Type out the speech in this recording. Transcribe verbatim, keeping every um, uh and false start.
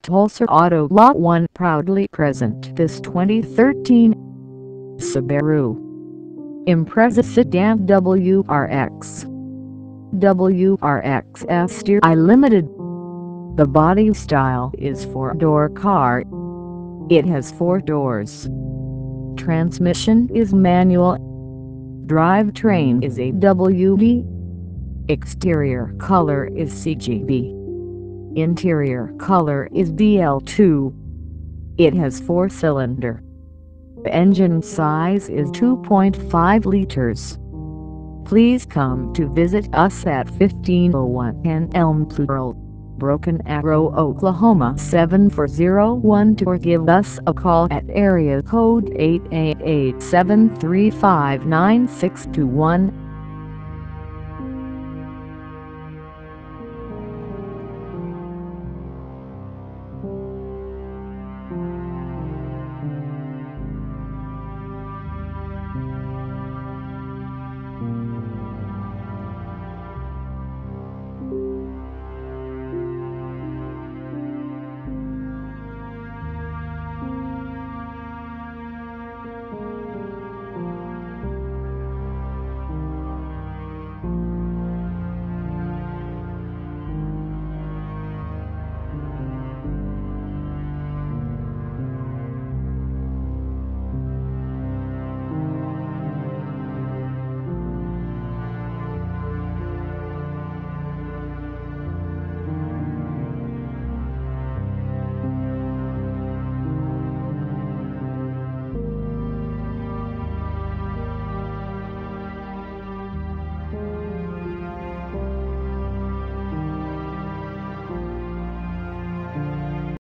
Tulsa Auto Lot one proudly present this twenty thirteen Subaru Impreza Sedan W R X. W R X S T I Limited. The body style is four-door car. It has four doors. Transmission is manual. Drivetrain is A W D. Exterior color is C G B. Interior color is B L two. It has four-cylinder. Engine size is two point five liters. Please come to visit us at fifteen oh one N Elm Road, Broken Arrow, Oklahoma seven four zero one two, or give us a call at area code eight eight eight, seven three five, nine six two one.